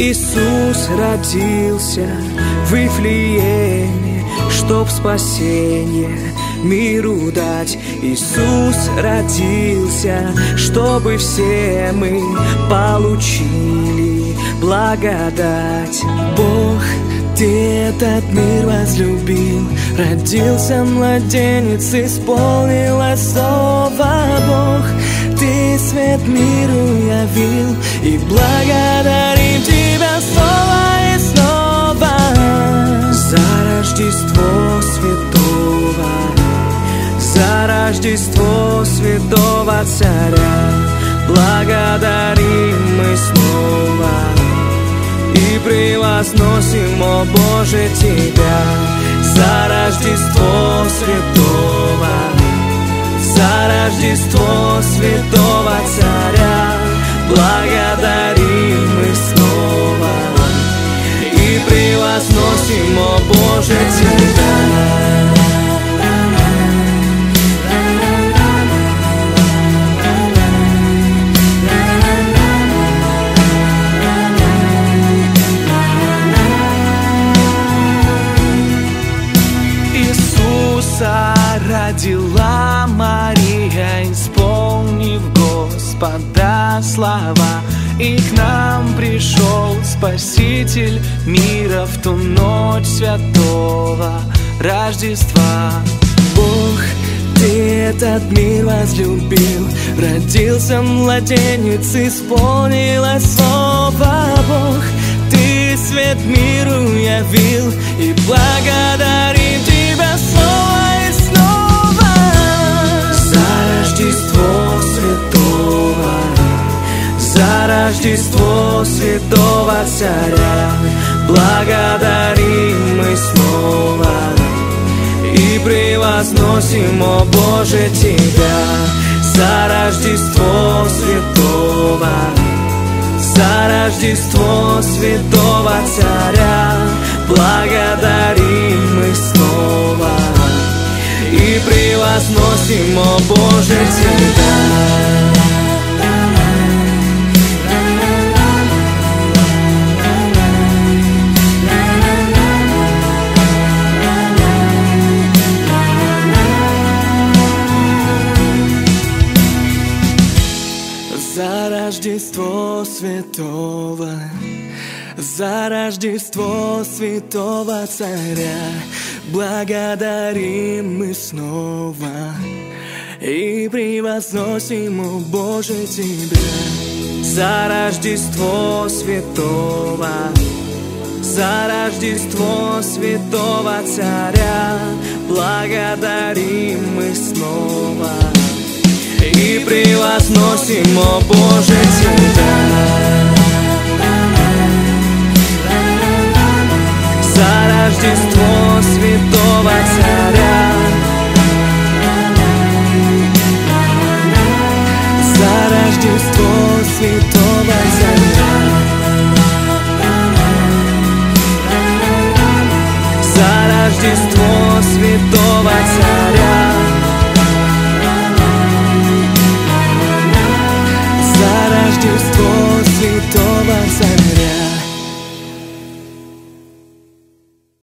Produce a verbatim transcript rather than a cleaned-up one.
Иисус родился в Вифлееме, чтоб спасение миру дать. Иисус родился, чтобы все мы получили благодать. Бог, Ты этот мир возлюбил, родился младенец, исполнилось слово. Бог, Ты свет миру явил, и благодарим Тебя снова и снова за Рождество Святого, за Рождество Святого Царя. Благодарим мы снова и превозносим, о Боже, Тебя за Рождество Святого, за Рождество Святого Царя. Благодарим мы снова и превозносим, о Боже, Тебя. Родила Мария, исполнив Господа слова, и к нам пришел Спаситель мира в ту ночь святого Рождества. Бог, Ты этот мир возлюбил, родился младенец, исполнилось слово. Бог, Ты свет миру явил, и благодарим Тебя снова и снова за Рождество Святого, за Рождество Святого Царя. Благодарим мы снова и превозносим, о Боже, Тебя за Рождество Святого, за Рождество Святого Царя. Благодарим мы снова и превозносим, о Боже, Тебя. За Рождество Святого, за Рождество Святого Царя. Благодарим мы снова и превозносим, о Боже, Тебя за Рождество Святого, за Рождество Святого Царя. Благодарим мы снова и превозносим, о Боже, Тебя за Рождество Святого Царя, за Рождество Святого Царя, за Рождество Святого